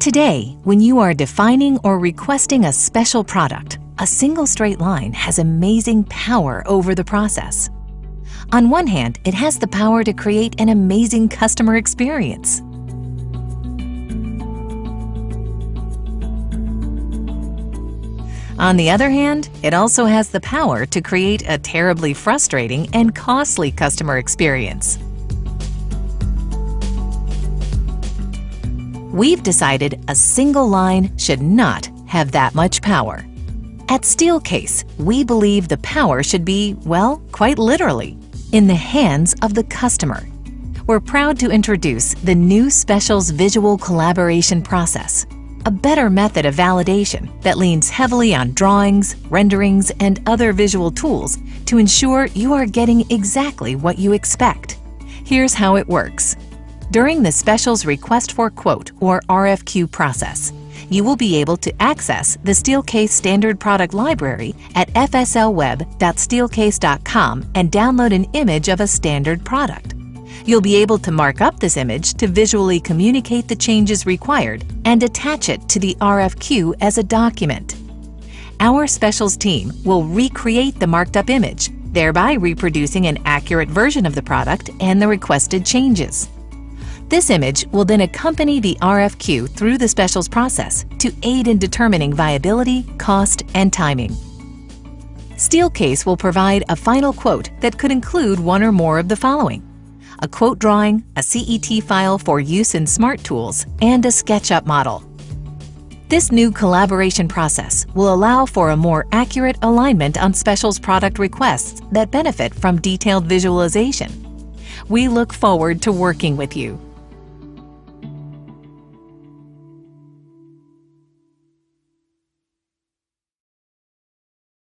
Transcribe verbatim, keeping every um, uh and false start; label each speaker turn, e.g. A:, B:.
A: Today, when you are defining or requesting a special product, a single straight line has amazing power over the process. On one hand, it has the power to create an amazing customer experience. On the other hand, it also has the power to create a terribly frustrating and costly customer experience. We've decided a single line should not have that much power. At Steelcase, we believe the power should be, well, quite literally, in the hands of the customer. We're proud to introduce the new Specials Visual Collaboration process, a better method of validation that leans heavily on drawings, renderings, and other visual tools to ensure you are getting exactly what you expect. Here's how it works. During the Specials Request for Quote, or R F Q process, you will be able to access the Steelcase Standard Product Library at f s l web dot steelcase dot com and download an image of a standard product. You'll be able to mark up this image to visually communicate the changes required and attach it to the R F Q as a document. Our Specials team will recreate the marked up image, thereby reproducing an accurate version of the product and the requested changes. This image will then accompany the R F Q through the Specials process to aid in determining viability, cost, and timing. Steelcase will provide a final quote that could include one or more of the following: a quote drawing, a C E T file for use in Smart Tools, and a SketchUp model. This new collaboration process will allow for a more accurate alignment on Specials product requests that benefit from detailed visualization. We look forward to working with you.